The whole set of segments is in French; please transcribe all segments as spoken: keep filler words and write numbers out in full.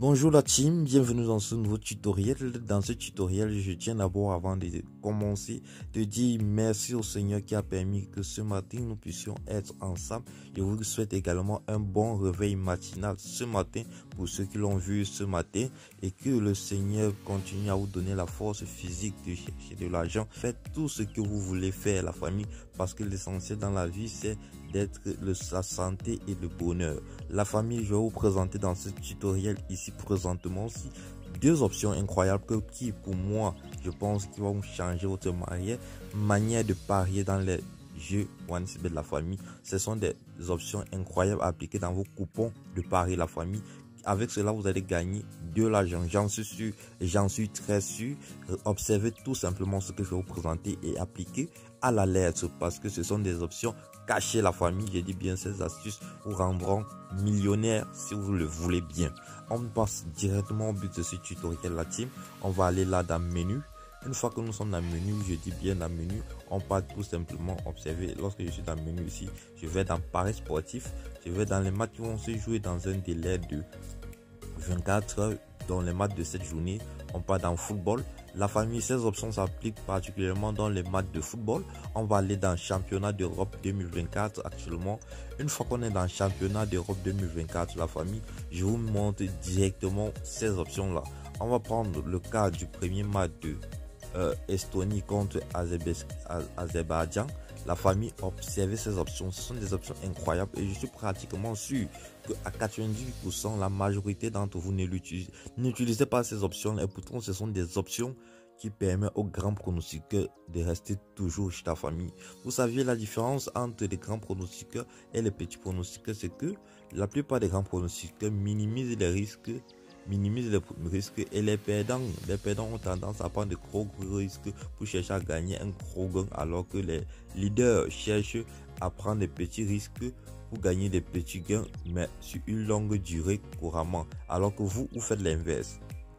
Bonjour la team, bienvenue dans ce nouveau tutoriel. Dans ce tutoriel, je tiens d'abord, avant de commencer, de dire merci au Seigneur qui a permis que ce matin nous puissions être ensemble. Je vous souhaite également un bon réveil matinal ce matin pour ceux qui l'ont vu ce matin, et que le Seigneur continue à vous donner la force physique de chercher de l'argent. Faites tout ce que vous voulez faire, la famille, parce que l'essentiel dans la vie, c'est d'être le, la santé et le bonheur. La famille, je vais vous présenter dans ce tutoriel ici présentement aussi deux options incroyables que, qui pour moi je pense qui vont changer votre manière, manière de parier dans les jeux OneXBet de la famille. Ce sont des options incroyables appliquées dans vos coupons de paris, la famille. Avec cela, vous allez gagner de l'argent. J'en suis sûr, j'en suis très sûr. Observez tout simplement ce que je vais vous présenter et appliquez à la lettre, parce que ce sont des options cachées, la famille. Je dis bien, ces astuces vous rendront millionnaire si vous le voulez bien. On passe directement au but de ce tutoriel, la team. On va aller là dans le menu. Une fois que nous sommes dans le menu, je dis bien dans le menu, on part tout simplement observer. Lorsque je suis dans le menu ici, je vais dans Paris sportif. Je vais dans les matchs qui vont se jouer dans un délai de vingt-quatre heures. Dans les matchs de cette journée, on part dans football. La famille, ces options s'appliquent particulièrement dans les matchs de football. On va aller dans championnat d'Europe deux mille vingt-quatre actuellement. Une fois qu'on est dans championnat d'Europe deux mille vingt-quatre, la famille, je vous montre directement ces options là. On va prendre le cas du premier match de Euh, Estonie contre Azerbaïdjan. La famille, observez ces options, ce sont des options incroyables et je suis pratiquement sûr que à quatre-vingt-dix pour cent la majorité d'entre vous ne l'utilisez n'utilisez pas ces options, et pourtant ce sont des options qui permettent aux grands pronostiqueurs de rester toujours chez ta famille. Vous saviez la différence entre les grands pronostiqueurs et les petits pronostiqueurs, c'est que la plupart des grands pronostiqueurs minimisent les risques minimise les risques, et les perdants les perdants ont tendance à prendre de gros, gros risques pour chercher à gagner un gros gain, alors que les leaders cherchent à prendre des petits risques pour gagner des petits gains mais sur une longue durée couramment, alors que vous vous faites l'inverse.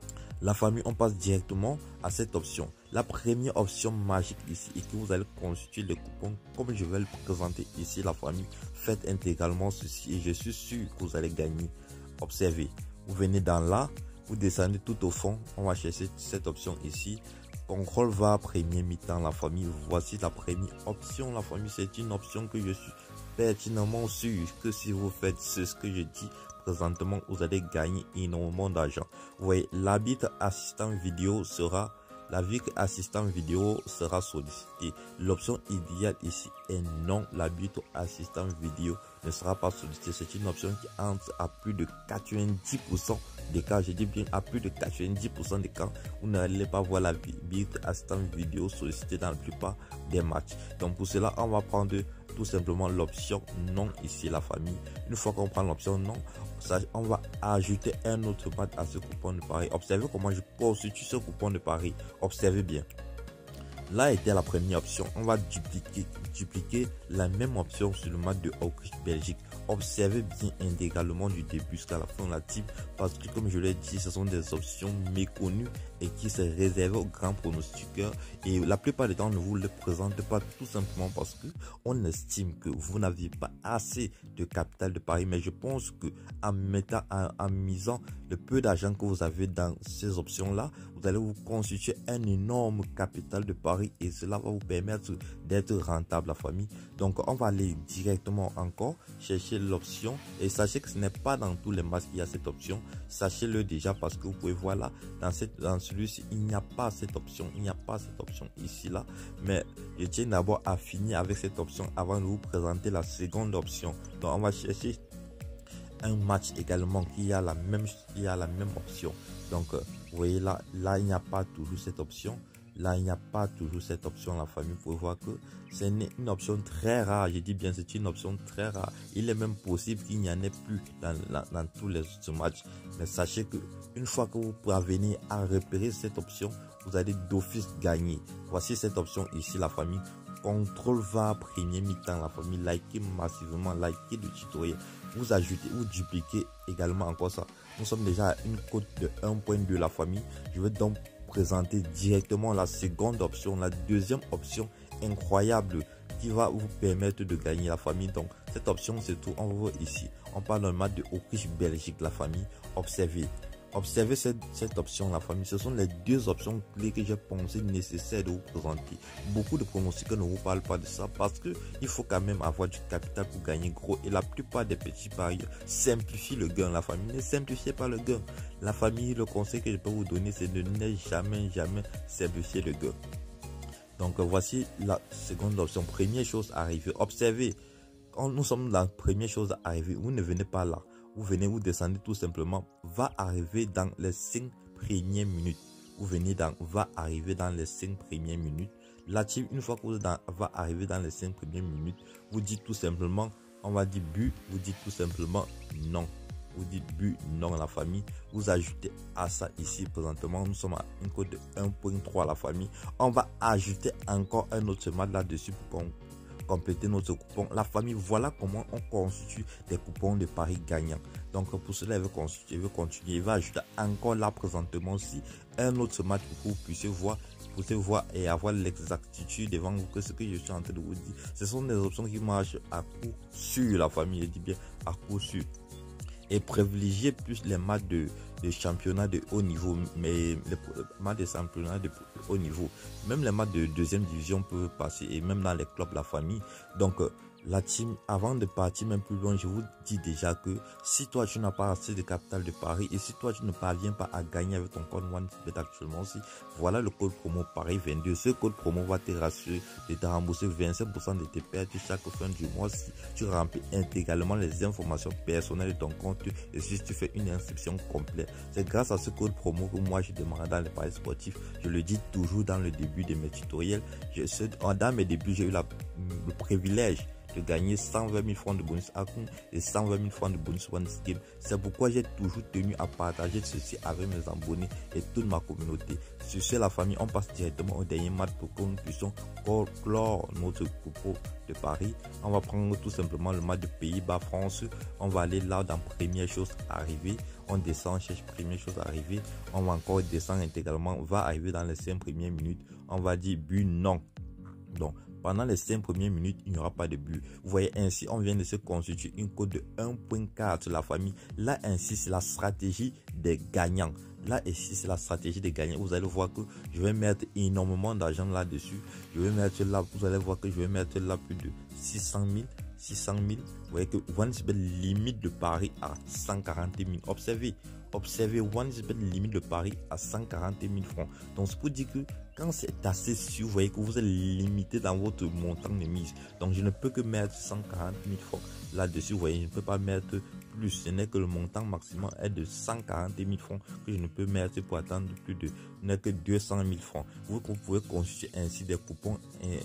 La famille, on passe directement à cette option. La première option magique ici est que vous allez constituer les coupons comme je vais le présenter ici, la famille. Faites intégralement ceci et je suis sûr que vous allez gagner. Observez. Vous venez dans là, vous descendez tout au fond, on va chercher cette option ici. Contrôle va premier mi-temps, la famille. Voici la première option, la famille. C'est une option que je suis pertinemment sûr que si vous faites ce que je dis présentement, vous allez gagner énormément d'argent. Vous voyez, l'arbitre assistant vidéo sera L'arbitre assistant vidéo sera sollicité. L'option idéale ici est non, l'arbitre assistant vidéo ne sera pas sollicité. C'est une option qui entre à plus de quatre-vingt-dix pour cent des cas. Je dis bien à plus de quatre-vingt-dix pour cent des cas, vous n'allez pas voir l'arbitre assistant vidéo sollicité dans la plupart des matchs. Donc pour cela, on va prendre tout simplement l'option non ici, la famille. Une fois qu'on prend l'option non, ça, on va ajouter un autre match à ce coupon de pari. Observez comment je constitue ce coupon de pari. Observez bien. Là était la première option. On va dupliquer, dupliquer la même option sur le match de Autriche-Belgique. Observez bien intégralement du début jusqu'à la fin de la team, parce que comme je l'ai dit, ce sont des options méconnues et qui se réservent aux grands pronostiqueurs, et la plupart du temps on ne vous les présente pas, tout simplement parce que on estime que vous n'avez pas assez de capital de pari. Mais je pense que en mettant en, en misant le peu d'argent que vous avez dans ces options là, vous allez vous constituer un énorme capital de pari et cela va vous permettre d'être rentable, la famille. Donc on va aller directement encore chercher l'option, et sachez que ce n'est pas dans tous les matchs qu'il y a cette option. Sachez-le déjà, parce que vous pouvez voir là dans cette dans celui-ci il n'y a pas cette option, il n'y a pas cette option ici là. Mais je tiens d'abord à finir avec cette option avant de vous présenter la seconde option. Donc on va chercher un match également qui a la même qui a la même option. Donc euh, vous voyez là là il n'y a pas toujours cette option. Là, il n'y a pas toujours cette option, la famille. Vous pouvez voir que c'est une option très rare. Je dis bien, c'est une option très rare. Il est même possible qu'il n'y en ait plus dans, dans, dans tous les autres matchs. Mais sachez que une fois que vous parvenez à repérer cette option, vous allez d'office gagner. Voici cette option ici, la famille. Contrôle va premier mi-temps, la famille. Likez massivement, likez le tutoriel. Vous ajoutez ou dupliquez également encore ça. Nous sommes déjà à une cote de un virgule deux, la famille. Je vais donc présenter directement la seconde option, la deuxième option incroyable qui va vous permettre de gagner, la famille. Donc cette option, c'est tout. On va voir ici, on parle d'un match de Autriche-Belgique, la famille. Observez, Observez cette, cette option, la famille. Ce sont les deux options clés que j'ai pensé nécessaires de vous présenter. Beaucoup de pronostics ne vous parlent pas de ça parce que il faut quand même avoir du capital pour gagner gros. Et la plupart des petits paris simplifient le gain. La famille, ne simplifiez pas le gain. La famille, le conseil que je peux vous donner, c'est de ne jamais, jamais simplifier le gain. Donc voici la seconde option. Première chose à arriver. Observez. Quand nous sommes dans la première chose à arriver, vous ne venez pas là. Vous venez, vous descendez tout simplement, va arriver dans les cinq premières minutes. Vous venez dans, va arriver dans les cinq premières minutes. La team, une fois que vous dans, va arriver dans les cinq premières minutes, vous dites tout simplement, on va dire but, vous dites tout simplement non. Vous dites but, non, la famille. Vous ajoutez à ça ici, présentement, nous sommes à une cote de un virgule trois la famille. On va ajouter encore un autre match là-dessus pour qu'on compléter notre coupon. La famille, voilà comment on constitue des coupons de paris gagnants. Donc pour cela, il veut constituer, il veut continuer, il va ajouter encore là présentement aussi un autre match pour que vous puissiez voir, vous puissiez voir et avoir l'exactitude devant vous que ce que je suis en train de vous dire. Ce sont des options qui marchent à coup sûr, la famille, je dis bien à coup sûr. Et privilégier plus les matchs de, de championnat de haut niveau, mais les matchs de championnat de haut niveau, même les matchs de deuxième division peuvent passer, et même dans les clubs, la famille. Donc la team, avant de partir même plus loin, je vous dis déjà que si toi tu n'as pas assez de capital de pari et si toi tu ne parviens pas à gagner avec ton code OneXBet actuellement aussi, voilà le code promo Paris vingt-deux. Ce code promo va te rassurer de te rembourser vingt-cinq pour cent de tes pertes chaque fin du mois si tu remplis intégralement les informations personnelles de ton compte et si tu fais une inscription complète. C'est grâce à ce code promo que moi je démarre dans les paris sportifs. Je le dis toujours dans le début de mes tutoriels. Je, dans mes débuts, j'ai eu la, le privilège de gagner cent vingt mille francs de bonus à compte et cent vingt mille francs de bonus one game. C'est pourquoi j'ai toujours tenu à partager ceci avec mes abonnés et toute ma communauté. Sur ce, la famille, on passe directement au dernier match pour que nous puissions clore notre coupon de Paris. On va prendre tout simplement le match de Pays-Bas-France. On va aller là dans première chose arrivée. On descend, on cherche première chose arrivée. On va encore descendre intégralement. On va arriver dans les cinq premières minutes. On va dire but non. Donc, pendant les cinq premières minutes, il n'y aura pas de but. Vous voyez ainsi, on vient de se constituer une cote de un virgule quatre la famille. Là, ainsi, c'est la stratégie des gagnants. Là, ici, c'est la stratégie des gagnants. Vous allez voir que je vais mettre énormément d'argent là-dessus. Je vais mettre là, vous allez voir que je vais mettre là plus de six cent mille. six cent mille. Vous voyez que OneXBet limite de pari à cent quarante mille. Observez. Observez, OneXBet limite le pari à cent quarante mille francs. Donc, c'est pour dire que quand c'est assez sûr, vous voyez que vous êtes limité dans votre montant de mise. Donc, je ne peux que mettre cent quarante mille francs là-dessus. Vous voyez, je ne peux pas mettre plus. Ce n'est que le montant maximum est de cent quarante mille francs que je ne peux mettre pour attendre plus de, n'est que deux cent mille francs. Vous, vous pouvez constituer ainsi des coupons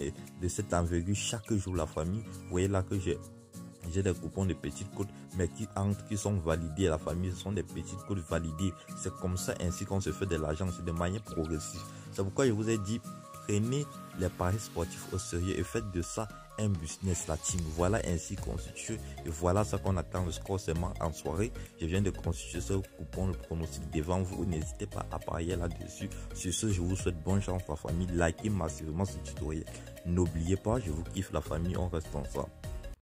de cette envergure chaque jour, la famille. Vous voyez là que j'ai J'ai des coupons de petites cotes, mais qui entrent, qui sont validés à la famille. Ce sont des petites cotes validées. C'est comme ça ainsi qu'on se fait de l'argent, c'est de manière progressive. C'est pourquoi je vous ai dit, prenez les paris sportifs au sérieux et faites de ça un business, la team. Voilà ainsi constitué et voilà ce qu'on attend le score seulement en soirée. Je viens de constituer ce coupon, le pronostic devant vous. N'hésitez pas à parier là-dessus. Sur ce, je vous souhaite bonne chance la famille. Likez massivement ce tutoriel. N'oubliez pas, je vous kiffe la famille, on reste ensemble.